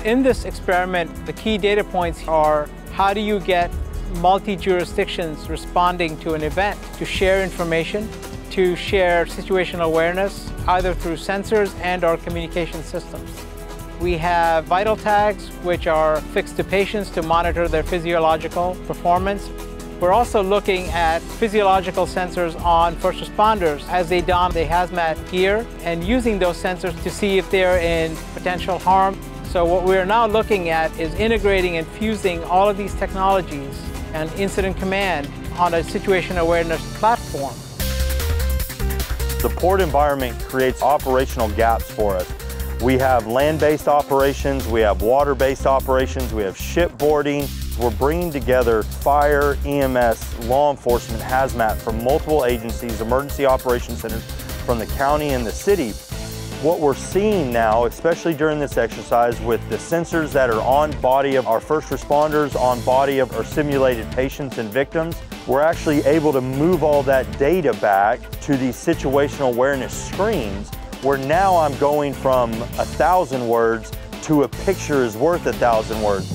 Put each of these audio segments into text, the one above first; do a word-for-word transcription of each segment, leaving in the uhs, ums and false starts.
In this experiment, the key data points are how do you get multi-jurisdictions responding to an event to share information, to share situational awareness, either through sensors and or communication systems. We have vital tags, which are fixed to patients to monitor their physiological performance. We're also looking at physiological sensors on first responders as they don the hazmat gear and using those sensors to see if they're in potential harm. So what we're now looking at is integrating and fusing all of these technologies and incident command on a situation awareness platform. The port environment creates operational gaps for us. We have land-based operations, we have water-based operations, we have shipboarding. We're bringing together fire, E M S, law enforcement, hazmat from multiple agencies, emergency operations centers from the county and the city. What we're seeing now, especially during this exercise with the sensors that are on body of our first responders, on body of our simulated patients and victims, we're actually able to move all that data back to these situational awareness screens, where now I'm going from a thousand words to a picture is worth a thousand words.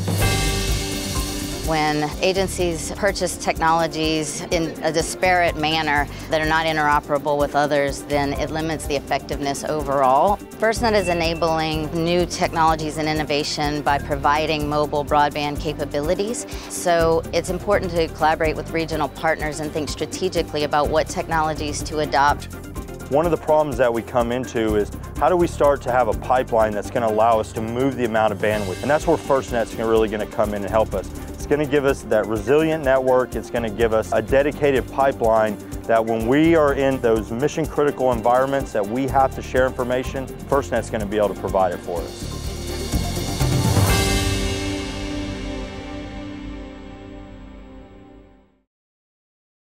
When agencies purchase technologies in a disparate manner that are not interoperable with others, then it limits the effectiveness overall. FirstNet is enabling new technologies and innovation by providing mobile broadband capabilities. So it's important to collaborate with regional partners and think strategically about what technologies to adopt. One of the problems that we come into is how do we start to have a pipeline that's going to allow us to move the amount of bandwidth? And that's where FirstNet's really going to come in and help us. It's going to give us that resilient network. It's going to give us a dedicated pipeline that when we are in those mission critical environments that we have to share information, FirstNet's going to be able to provide it for us.